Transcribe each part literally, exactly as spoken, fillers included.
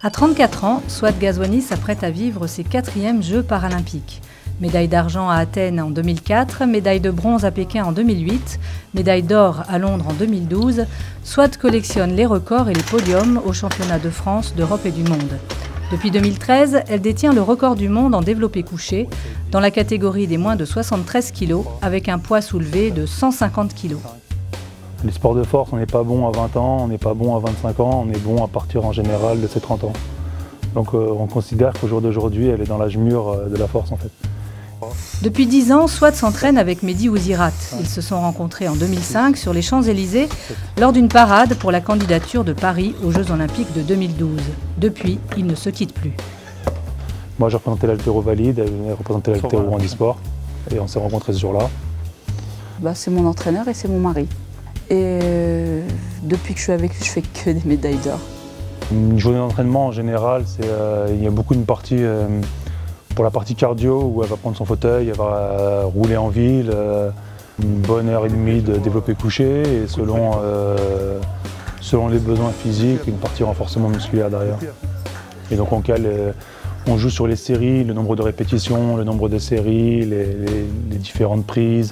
À trente-quatre ans, Souad Ghazouani s'apprête à vivre ses quatrièmes Jeux paralympiques. Médaille d'argent à Athènes en deux mille quatre, médaille de bronze à Pékin en deux mille huit, médaille d'or à Londres en deux mille douze, Souad collectionne les records et les podiums aux championnats de France, d'Europe et du monde. Depuis deux mille treize, elle détient le record du monde en développé couché, dans la catégorie des moins de soixante-treize kilos, avec un poids soulevé de cent cinquante kilos. Les sports de force, on n'est pas bon à vingt ans, on n'est pas bon à vingt-cinq ans, on est bon à partir en général de ses trente ans. Donc euh, on considère qu'au jour d'aujourd'hui, elle est dans l'âge mûr euh, de la force en fait. Depuis dix ans, Souad s'entraîne avec Mehdi Ouzirat. Ils se sont rencontrés en deux mille cinq sur les Champs-Élysées lors d'une parade pour la candidature de Paris aux Jeux Olympiques de deux mille douze. Depuis, ils ne se quittent plus. Moi j'ai représenté l'haltéro valide, elle représentait l'haltéro handisport et on s'est rencontrés ce jour-là. Bah, c'est mon entraîneur et c'est mon mari. Et euh, depuis que je suis avec lui, je fais que des médailles d'or. Une journée d'entraînement en général, euh, il y a beaucoup de parties euh, pour la partie cardio où elle va prendre son fauteuil, elle va euh, rouler en ville, euh, une bonne heure et demie de développé couché et selon, euh, selon les besoins physiques, une partie renforcement musculaire derrière. Et donc on cale, euh, on joue sur les séries, le nombre de répétitions, le nombre de séries, les, les, les différentes prises.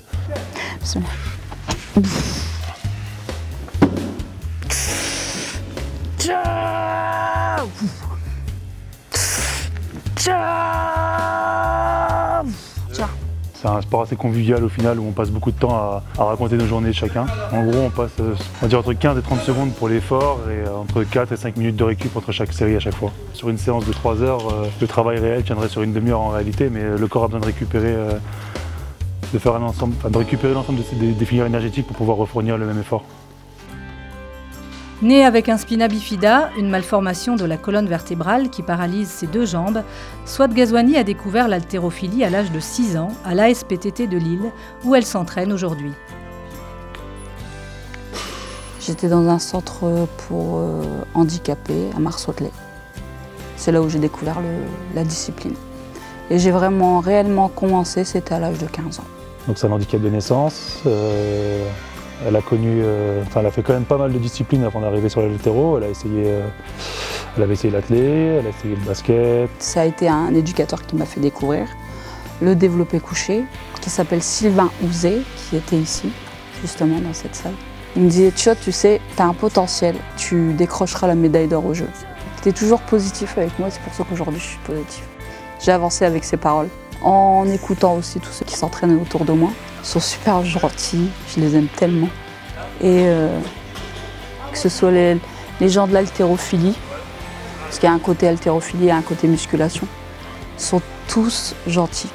C'est un sport assez convivial au final où on passe beaucoup de temps à, à raconter nos journées de chacun. En gros, on passe on va dire entre quinze et trente secondes pour l'effort et entre quatre et cinq minutes de récup entre chaque série à chaque fois. Sur une séance de trois heures, euh, le travail réel tiendrait sur une demi-heure en réalité, mais le corps a besoin de récupérer, euh, de faire un ensemble, enfin, de récupérer l'ensemble des, des filières énergétiques pour pouvoir refournir le même effort. Née avec un spina bifida, une malformation de la colonne vertébrale qui paralyse ses deux jambes, Souad Ghazouani a découvert l'haltérophilie à l'âge de six ans à l'A S P T T de Lille, où elle s'entraîne aujourd'hui. J'étais dans un centre pour euh, handicapés à Mars-Hôtelet. C'est là où j'ai découvert le, la discipline. Et j'ai vraiment réellement commencé, c'était à l'âge de quinze ans. Donc c'est un handicap de naissance. Euh... Elle a connu, euh, enfin, elle a fait quand même pas mal de disciplines avant d'arriver sur l'haltéro. Elle a essayé, euh, elle avait essayé l'athlé, elle a essayé le basket. Ça a été un éducateur qui m'a fait découvrir le développé couché, qui s'appelle Sylvain Ouzé, qui était ici, justement dans cette salle. Il me disait, Tchot, tu sais, tu as un potentiel, tu décrocheras la médaille d'or au jeu. Il était toujours positif avec moi, c'est pour ça qu'aujourd'hui je suis positif. J'ai avancé avec ses paroles, en écoutant aussi tous ceux qui s'entraînent autour de moi. Ils sont super gentils, je les aime tellement. Et euh, que ce soit les, les gens de l'haltérophilie, parce qu'il y a un côté haltérophilie et un côté musculation, sont tous gentils.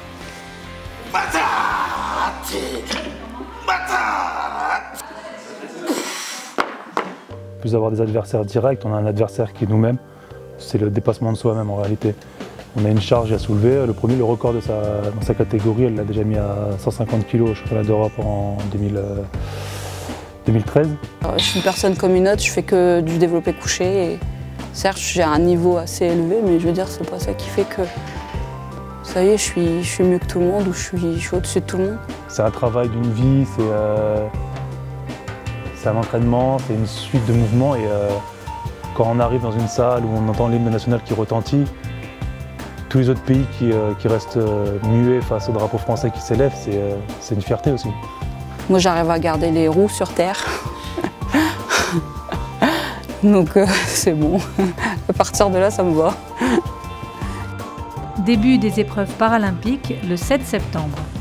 Plus avoir des adversaires directs, on a un adversaire qui est nous-mêmes. C'est le dépassement de soi-même en réalité. On a une charge à soulever. Le premier, le record de sa, dans sa catégorie, elle l'a déjà mis à cent cinquante kilos au championnat d'Europe en deux mille, euh, deux mille treize. Alors, je suis une personne comme une autre, je fais que du développé couché. Et certes, j'ai un niveau assez élevé, mais je veux dire, c'est pas ça qui fait que ça y est, je suis, je suis mieux que tout le monde ou je suis, je suis au-dessus de tout le monde. C'est un travail d'une vie, c'est euh, un entraînement, c'est une suite de mouvements. Et euh, quand on arrive dans une salle où on entend l'hymne national qui retentit, tous les autres pays qui, euh, qui restent euh, muets face au drapeau français qui s'élève, c'est euh, une fierté aussi. Moi, j'arrive à garder les roues sur terre. Donc, euh, c'est bon. À partir de là, ça me va. Début des épreuves paralympiques le sept septembre.